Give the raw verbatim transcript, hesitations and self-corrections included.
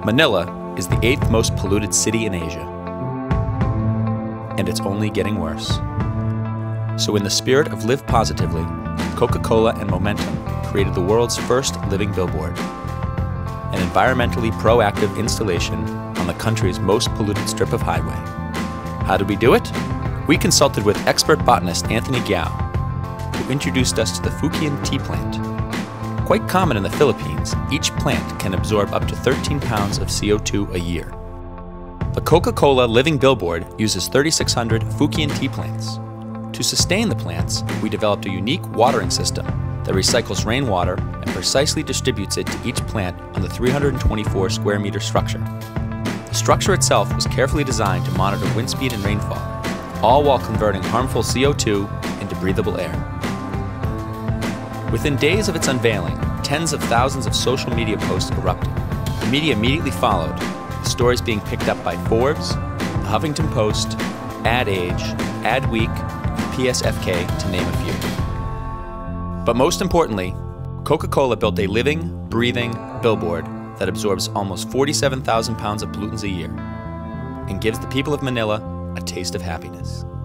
Manila is the eighth most polluted city in Asia, and it's only getting worse. So in the spirit of Live Positively, Coca-Cola and Momentum created the world's first living billboard, an environmentally proactive installation on the country's most polluted strip of highway. How did we do it? We consulted with expert botanist Anthony Gao, who introduced us to the Fukian tea plant. Quite common in the Philippines, each plant can absorb up to thirteen pounds of C O two a year. The Coca-Cola Living Billboard uses thirty-six hundred Fukian tea plants. To sustain the plants, we developed a unique watering system that recycles rainwater and precisely distributes it to each plant on the three hundred twenty-four square meter structure. The structure itself was carefully designed to monitor wind speed and rainfall, all while converting harmful C O two into breathable air. Within days of its unveiling, tens of thousands of social media posts erupted. The media immediately followed, with stories being picked up by Forbes, The Huffington Post, Ad Age, Adweek, and P S F K, to name a few. But most importantly, Coca-Cola built a living, breathing billboard that absorbs almost forty-seven thousand pounds of pollutants a year and gives the people of Manila a taste of happiness.